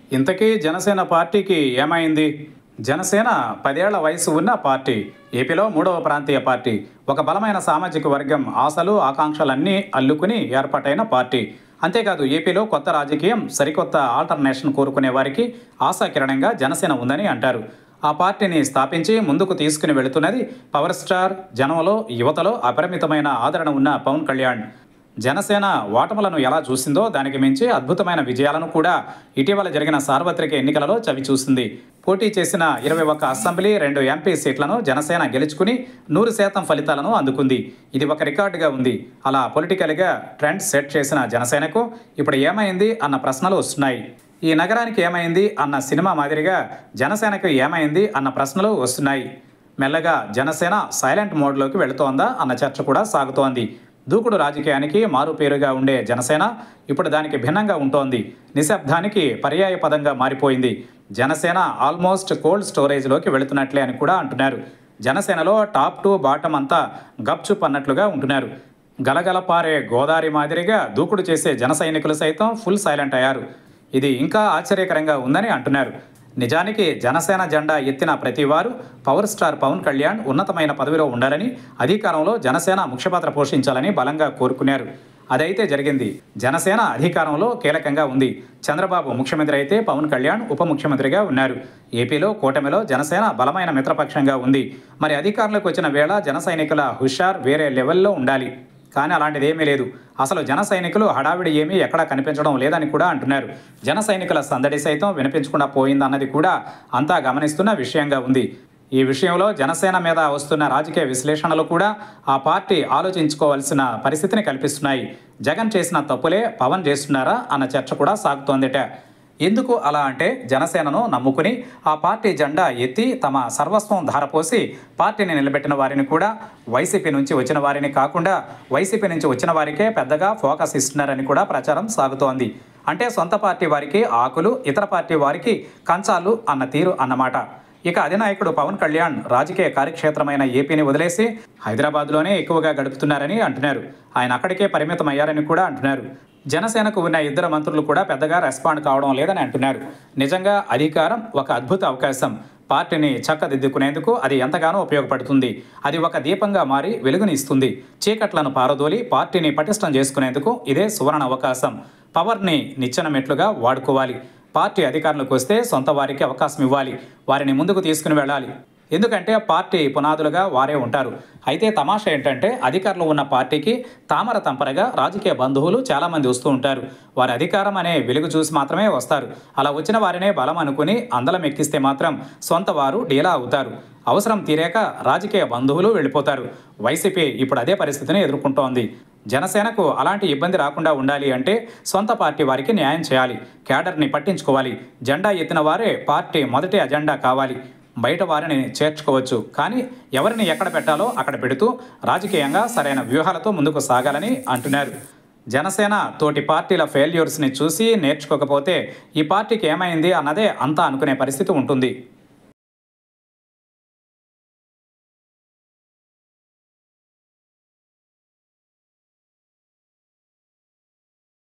ఇంతకీ జనసేన పార్టీకి ఏమైంది? జనసేన 10 ఏళ్ల వయసు ఉన్న పార్టీ. ఏపీలో మూడవ ప్రాంతీయ పార్టీ. ఒక బలమైన సామాజిక వర్గం ఆశలు, ఆకాంక్షలన్నీ అల్లుకుని ఏర్పాటైన పార్టీ. అంతేకాదు ఏపీలో కొత్త రాజకీయం, సరికొత్త ఆల్టర్నేషన్ కోరుకునే వారికి ఆశాకిరణంగా జనసేన ఉందని అంటారు. ఆ పార్టీని స్థాపించి ముందుకు తీసుకుని వెళుతున్నది పవర్ స్టార్, జనంలో, యువతలో అపరిమితమైన ఆదరణ ఉన్న పవన్ కళ్యాణ్. జనసేన ఓటములను ఎలా చూసిందో దానికి మించి అద్భుతమైన విజయాలను కూడా ఇటీవల జరిగిన సార్వత్రిక ఎన్నికలలో చవిచూసింది. పోటీ చేసిన 21 అసెంబ్లీ, 2 ఎంపీ సీట్లను జనసేన గెలుచుకుని 100% ఫలితాలను అందుకుంది. ఇది ఒక రికార్డుగా ఉంది. అలా పొలిటికల్గా ట్రెండ్ సెట్ చేసిన జనసేనకు ఇప్పుడు ఏమైంది అన్న ప్రశ్నలు వస్తున్నాయి. ఈ నగరానికి ఏమైంది అన్న సినిమా మాదిరిగా జనసేనకు ఏమైంది అన్న ప్రశ్నలు వస్తున్నాయి. మెల్లగా జనసేన సైలెంట్ మోడ్లోకి వెళుతోందా అన్న చర్చ కూడా సాగుతోంది. దూకుడు రాజకీయానికి మారుపేరుగా ఉండే జనసేన ఇప్పుడు దానికి భిన్నంగా ఉంటోంది. నిశ్శబ్దానికి పర్యాయ పదంగా మారిపోయింది. జనసేన ఆల్మోస్ట్ కోల్డ్ స్టోరేజ్లోకి వెళుతున్నట్లే అని కూడా అంటున్నారు. జనసేనలో టాప్ టు బాటం అంతా గప్చుప్ అన్నట్లుగా ఉంటున్నారు. గలగల పారే గోదావరి మాదిరిగా దూకుడు చేసే జన సైనికులు సైతం ఫుల్ సైలెంట్ అయ్యారు. ఇది ఇంకా ఆశ్చర్యకరంగా ఉందని అంటున్నారు. నిజానికి జనసేన జెండా ఎత్తిన ప్రతివారు పవర్ స్టార్ పవన్ కళ్యాణ్ ఉన్నతమైన పదవిలో ఉండాలని, అధికారంలో జనసేన ముఖ్య పాత్ర పోషించాలని బలంగా కోరుకున్నారు. అదైతే జరిగింది. జనసేన అధికారంలో కీలకంగా ఉంది. చంద్రబాబు ముఖ్యమంత్రి అయితే పవన్ కళ్యాణ్ ఉప ముఖ్యమంత్రిగా ఉన్నారు. ఏపీలో కూటమిలో జనసేన బలమైన మిత్రపక్షంగా ఉంది. మరి అధికారంలోకి వచ్చిన వేళ జన సైనికుల హుషార్ వేరే లెవెల్లో ఉండాలి. కానీ అలాంటిది ఏమీ లేదు. అసలు జన సైనికులు హడావిడి ఏమీ ఎక్కడా కనిపించడం లేదని కూడా అంటున్నారు. జన సైనికుల సందడి సైతం వినిపించకుండా పోయిందన్నది కూడా అంతా గమనిస్తున్న విషయంగా ఉంది. ఈ విషయంలో జనసేన మీద వస్తున్న రాజకీయ విశ్లేషణలు కూడా ఆ పార్టీ ఆలోచించుకోవాల్సిన పరిస్థితిని కల్పిస్తున్నాయి. జగన్ చేసిన తప్పులే పవన్ చేస్తున్నారా అన్న చర్చ కూడా సాగుతోందిట. ఎందుకు అలా అంటే జనసేనను నమ్ముకుని ఆ పార్టీ జెండా ఎత్తి తమ సర్వస్వం ధారపోసి పార్టీని నిలబెట్టిన వారిని కూడా వైసీపీ నుంచి వచ్చిన వారిని కాకుండా వైసీపీ నుంచి వచ్చిన వారికే పెద్దగా ఫోకస్ ఇస్తున్నారని కూడా ప్రచారం సాగుతోంది. అంటే సొంత పార్టీ వారికి ఆకులు, ఇతర పార్టీ వారికి కంచాలు అన్న తీరు అన్నమాట. ఇక అధినాయకుడు పవన్ కళ్యాణ్ రాజకీయ కార్యక్షేత్రమైన ఏపీని వదిలేసి హైదరాబాద్లోనే ఎక్కువగా గడుపుతున్నారని అంటున్నారు. ఆయన అక్కడికే పరిమితమయ్యారని కూడా అంటున్నారు. జనసేనకు ఉన్న 2 మంత్రులు కూడా పెద్దగా రెస్పాండ్ కావడం లేదని అంటున్నారు. నిజంగా అధికారం ఒక అద్భుత అవకాశం. పార్టీని చక్కదిద్దుకునేందుకు అది ఎంతగానో ఉపయోగపడుతుంది. అది ఒక దీపంగా మారి వెలుగుని ఇస్తుంది. చీకట్లను పారదోలి పార్టీని పటిష్టం చేసుకునేందుకు ఇదే సువర్ణ అవకాశం. పవర్ని నిచ్చెన మెట్లుగా వాడుకోవాలి. పార్టీ అధికారంలోకి వస్తే సొంత వారికి అవకాశం ఇవ్వాలి. వారిని ముందుకు తీసుకుని వెళ్ళాలి. ఎందుకంటే పార్టీ పునాదులుగా వారే ఉంటారు. అయితే తమాషా ఏంటంటే అధికారంలో ఉన్న పార్టీకి తామర తంపరగా రాజకీయ బంధువులు చాలామంది వస్తూ ఉంటారు. వారి అధికారం అనే వెలుగు చూసి మాత్రమే వస్తారు. అలా వచ్చిన వారినే బలం అనుకుని అందలం ఎక్కిస్తే మాత్రం సొంత వారు డీలా అవుతారు. అవసరం తీరాక రాజకీయ బంధువులు వెళ్ళిపోతారు. వైసీపీ ఇప్పుడు అదే పరిస్థితిని ఎదుర్కొంటోంది. జనసేనకు అలాంటి ఇబ్బంది రాకుండా ఉండాలి అంటే సొంత పార్టీ వారికి న్యాయం చేయాలి. కేడర్ని పట్టించుకోవాలి. జెండా ఎత్తిన వారే పార్టీ మొదటి అజెండా కావాలి. బయట వారిని చేర్చుకోవచ్చు. కానీ ఎవరిని ఎక్కడ పెట్టాలో అక్కడ పెడుతూ రాజకీయంగా సరైన వ్యూహాలతో ముందుకు సాగాలని అంటున్నారు. జనసేన తోటి పార్టీల ఫెయిల్యూర్స్ని చూసి నేర్చుకోకపోతే ఈ పార్టీకి ఏమైంది అన్నదే అంతా అనుకునే పరిస్థితి ఉంటుంది.